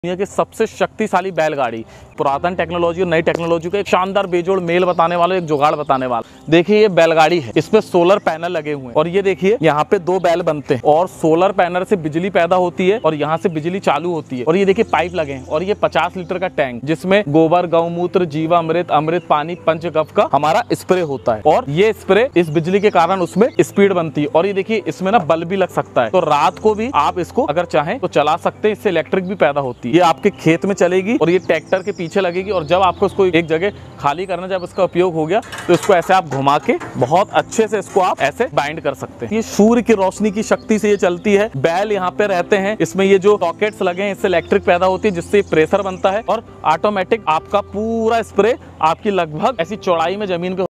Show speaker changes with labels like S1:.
S1: दुनिया की सबसे शक्तिशाली बैलगाड़ी, पुरातन टेक्नोलॉजी और नई टेक्नोलॉजी का एक शानदार बेजोड़ मेल बताने वाला, एक जुगाड़ बताने वाला। देखिए ये बैलगाड़ी है, इसमें सोलर पैनल लगे हुए हैं और ये देखिए यहाँ पे दो बैल बनते हैं और सोलर पैनल से बिजली पैदा होती है और यहाँ से बिजली चालू होती है। और ये देखिए पाइप लगे हैं और ये 50 लीटर का टैंक जिसमें गोबर, गौमूत्र, जीवामृत, अमृत पानी, पंचगव्य का हमारा स्प्रे होता है और ये स्प्रे इस बिजली के कारण उसमें स्पीड बनती है। और ये देखिए इसमें ना बल्ब भी लग सकता है, तो रात को भी आप इसको अगर चाहें तो चला सकते हैं, इससे इलेक्ट्रिक भी पैदा होती है। ये आपके खेत में चलेगी और ये ट्रैक्टर के पीछे लगेगी और जब आपको इसको एक जगह खाली करना, जब इसका उपयोग हो गया तो इसको ऐसे आप घुमा के बहुत अच्छे से इसको आप ऐसे बाइंड कर सकते हैं। ये सूर्य की रोशनी की शक्ति से ये चलती है। बैल यहाँ पे रहते हैं, इसमें ये जो सॉकेट्स लगे हैं इससे इलेक्ट्रिक पैदा होती है जिससे प्रेशर बनता है और ऑटोमेटिक आपका पूरा स्प्रे आपकी लगभग ऐसी चौड़ाई में जमीन पे